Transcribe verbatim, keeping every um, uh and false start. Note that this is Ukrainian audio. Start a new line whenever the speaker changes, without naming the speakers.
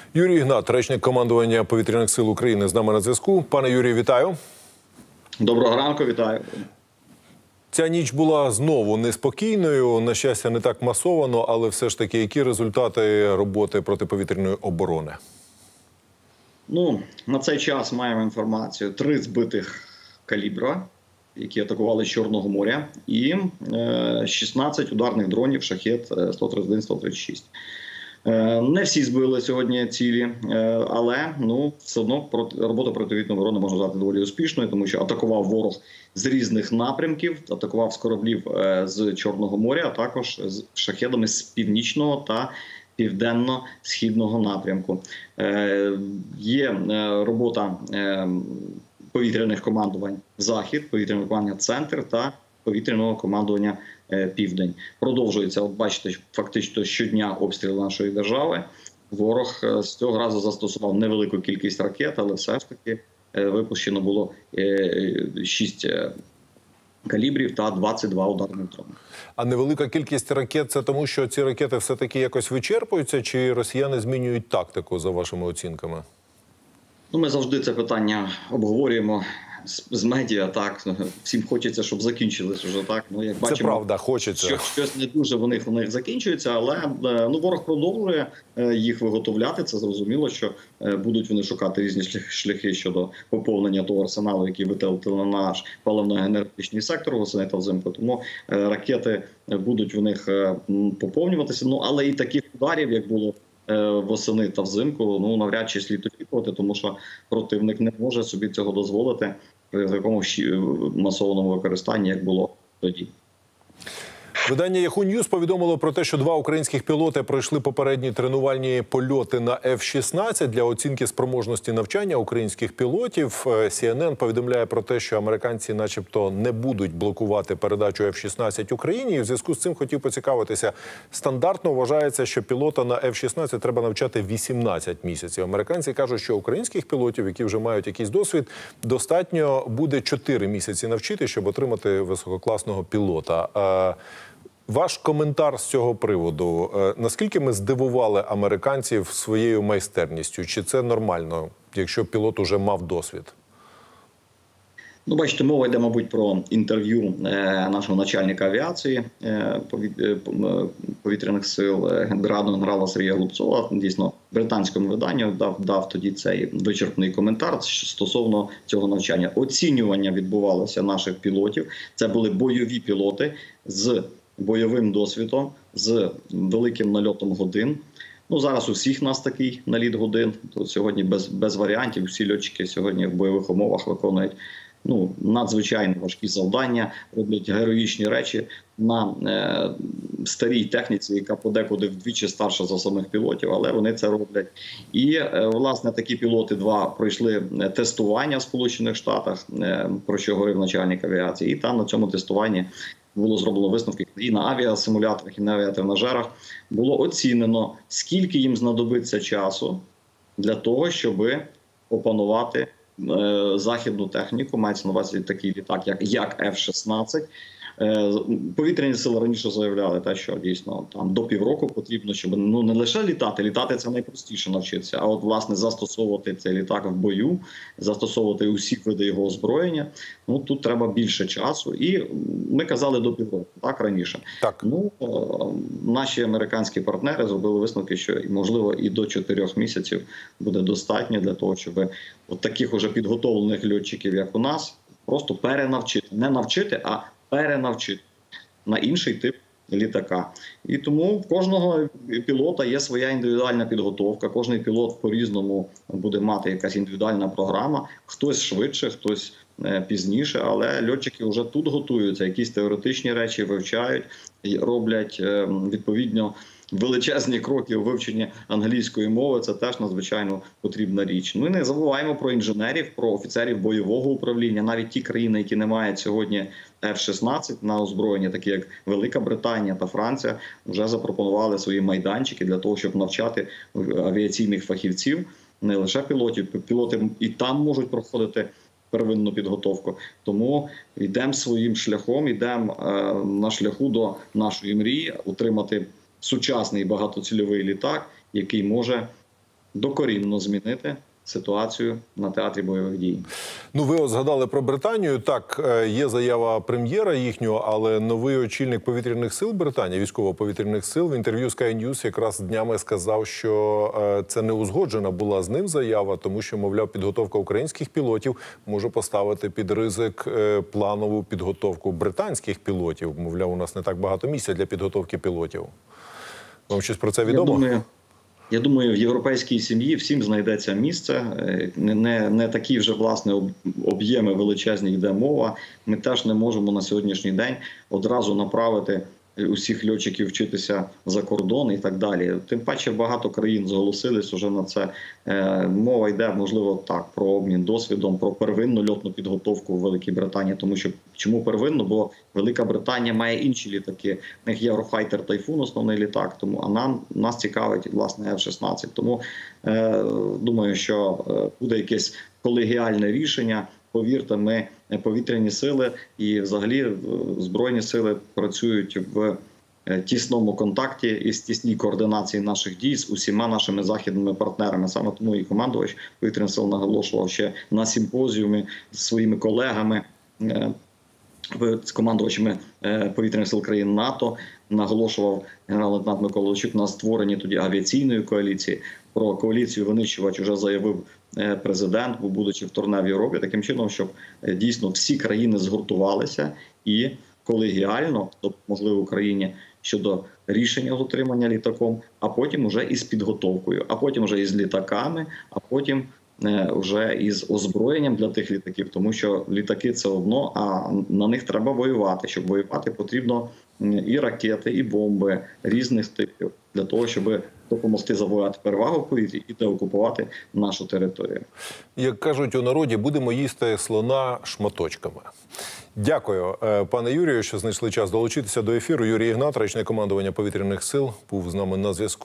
Юрій Ігнат, речник командування Повітряних сил України, з нами на зв'язку. Пане Юрію, вітаю.
Доброго ранку, вітаю.
Ця ніч була знову неспокійною, на щастя, не так масовано, але все ж таки, які результати роботи протиповітряної оборони?
Ну, на цей час маємо інформацію. Три збитих калібра, які атакували з Чорного моря, і шістнадцять ударних дронів «Шахед» сто тридцять один - сто тридцять шість. Не всі збили сьогодні цілі, але ну, все одно робота протиповітряної оборони можна назвати доволі успішною, тому що атакував ворог з різних напрямків, атакував з кораблів з Чорного моря, а також з шахедами з північного та південно-східного напрямку. Є робота повітряних командувань «Захід», повітряного командування «Центр» та повітряного командування «Південь». Продовжується, от бачите, фактично щодня обстріли нашої держави. Ворог з цього разу застосував невелику кількість ракет, але все ж таки випущено було шість калібрів та двадцять два ударних дрони.
А невелика кількість ракет – це тому, що ці ракети все-таки якось вичерпуються, чи росіяни змінюють тактику, за вашими оцінками?
Ну, ми завжди це питання обговорюємо з медіа, так, всім хочеться, щоб закінчилось вже, так. Ну, як бачимо,
це правда, хочеться.
Що, щось не дуже в них, в них закінчується, але ну, ворог продовжує їх виготовляти, це зрозуміло, що будуть вони шукати різні шляхи щодо поповнення того арсеналу, який витратили на наш паливно-енергетичний сектор восени та взимку, тому ракети будуть в них поповнюватися, ну, але і таких ударів, як було восени та взимку, ну, навряд чи слід очікувати, тому що противник не може собі цього дозволити при такому масованому використанні, як було тоді.
Видання Yahoo News повідомило про те, що два українських пілоти пройшли попередні тренувальні польоти на Еф шістнадцять для оцінки спроможності навчання українських пілотів. Сі Ен Ен повідомляє про те, що американці начебто не будуть блокувати передачу Еф шістнадцять Україні. І в зв'язку з цим хотів поцікавитися. Стандартно вважається, що пілота на Еф шістнадцять треба навчати вісімнадцять місяців. Американці кажуть, що українських пілотів, які вже мають якийсь досвід, достатньо буде чотири місяці навчити, щоб отримати висококласного пілота. Ваш коментар з цього приводу. Наскільки ми здивували американців своєю майстерністю? Чи це нормально, якщо пілот уже мав досвід?
Ну, бачите, мова йде, мабуть, про інтерв'ю нашого начальника авіації повітряних сил генерала Сергія Голубцова. Дійсно, британському виданню дав, дав тоді цей вичерпний коментар стосовно цього навчання. Оцінювання відбувалося наших пілотів. Це були бойові пілоти з бойовим досвідом, з великим нальотом годин. Ну, зараз у всіх нас такий наліт годин. То сьогодні без, без варіантів. Всі льотчики сьогодні в бойових умовах виконують ну, надзвичайно важкі завдання, роблять героїчні речі на е, старій техніці, яка подекуди вдвічі старша за самих пілотів, але вони це роблять. І, е, власне, такі пілоти два пройшли тестування в Сполучених Штатах, е, про що говорив начальник авіації, і там на цьому тестуванні було зроблено висновки і на авіасимуляторах, і на авіатренажерах. Було оцінено, скільки їм знадобиться часу для того, щоб опанувати е, західну техніку, мається на увазі такий літак, як, як Еф шістнадцять. Е, повітряні сили раніше заявляли, те, що дійсно там до півроку потрібно, щоб ну, не лише літати, літати це найпростіше навчитися, а от, власне, застосовувати цей літак в бою, застосовувати усі види його озброєння, ну, тут треба більше часу. І ми казали до півроку, так, раніше.
Так.
Ну, е, наші американські партнери зробили висновки, що, можливо, і до чотирьох місяців буде достатньо для того, щоб от таких уже підготовлених льотчиків, як у нас, просто перенавчити. Не навчити, а перенавчити на інший тип літака. І тому в кожного пілота є своя індивідуальна підготовка. Кожний пілот по-різному буде мати якась індивідуальна програма. Хтось швидше, хтось пізніше, але льотчики вже тут готуються, якісь теоретичні речі вивчають, роблять відповідно величезні кроки у вивченні англійської мови. Це теж надзвичайно потрібна річ. Ми не забуваємо про інженерів, про офіцерів бойового управління. Навіть ті країни, які не мають сьогодні Еф шістнадцять на озброєнні, такі як Велика Британія та Франція, вже запропонували свої майданчики для того, щоб навчати авіаційних фахівців, не лише пілотів. Пілоти і там можуть проходити первинну підготовку. Тому йдемо своїм шляхом, йдемо е, на шляху до нашої мрії, отримати сучасний багатоцільовий літак, який може докорінно змінити ситуацію на театрі бойових дій.
Ну, ви от згадали про Британію. Так, е, є заява прем'єра їхнього, але новий очільник повітряних сил Британії, військово-повітряних сил, в інтерв'ю Sky News якраз днями сказав, що е, це не узгоджена була з ним заява, тому що, мовляв, підготовка українських пілотів може поставити під ризик е, планову підготовку британських пілотів. Мовляв, у нас не так багато місця для підготовки пілотів. Вам щось про це відомо?
Я думаю, Я думаю, в європейській сім'ї всім знайдеться місце. Не, не, не такі вже, власне, об'єми величезні йде мова. Ми теж не можемо на сьогоднішній день одразу направити усіх льотчиків вчитися за кордон і так далі. Тим паче багато країн зголосились уже на це. Мова йде, можливо, так, про обмін досвідом, про первинну льотну підготовку в Великій Британії. Тому що, чому первинну? Бо Велика Британія має інші літаки. У них Єврофайтер Тайфун, основний літак, тому, а нам, нас цікавить, власне, еф шістнадцять. Тому е, думаю, що буде якесь колегіальне рішення. Повірте, ми повітряні сили і взагалі Збройні сили працюють в тісному контакті і з тісній координації наших дій з усіма нашими західними партнерами. Саме тому і командувач повітряних сил наголошував ще на симпозіумі з своїми колегами, з командувачами повітряних сил країн НАТО, наголошував генерал-лейтенант Микола Лещук на створенні тоді авіаційної коаліції. Про коаліцію винищувач вже заявив президент, будучи в турне в Європі, таким чином, щоб дійсно всі країни згуртувалися і колегіально допомогли Україні щодо рішення з утримання літаком, а потім вже із підготовкою, а потім вже із літаками, а потім вже із озброєнням для тих літаків, тому що літаки – це одно, а на них треба воювати. Щоб воювати, потрібно і ракети, і бомби різних типів для того, щоб допомогти завоювати перевагу в повітрі і деокупувати нашу територію.
Як кажуть у народі, будемо їсти слона шматочками. Дякую, пане Юрію, що знайшли час долучитися до ефіру. Юрій Ігнат, речник командування повітряних сил, був з нами на зв'язку.